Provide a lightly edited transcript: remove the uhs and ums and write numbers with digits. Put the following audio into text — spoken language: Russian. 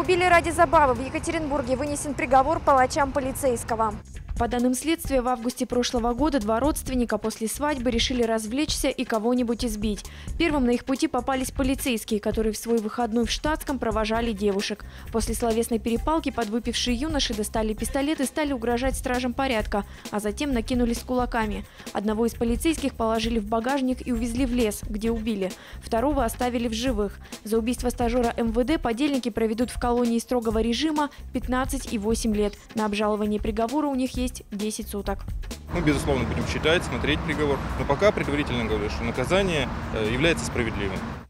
Убили ради забавы. В Екатеринбурге вынесен приговор палачам полицейского. По данным следствия, в августе прошлого года два родственника после свадьбы решили развлечься и кого-нибудь избить. Первым на их пути попались полицейские, которые в свой выходной в штатском провожали девушек. После словесной перепалки подвыпившие юноши достали пистолет и стали угрожать стражам порядка, а затем накинулись с кулаками. Одного из полицейских положили в багажник и увезли в лес, где убили. Второго оставили в живых. За убийство стажера МВД подельники проведут в колонии строгого режима 15 и 8 лет. На обжалование приговора у них есть 10 суток. Мы, безусловно, будем читать, смотреть приговор. Но пока предварительно говорю, что наказание является справедливым.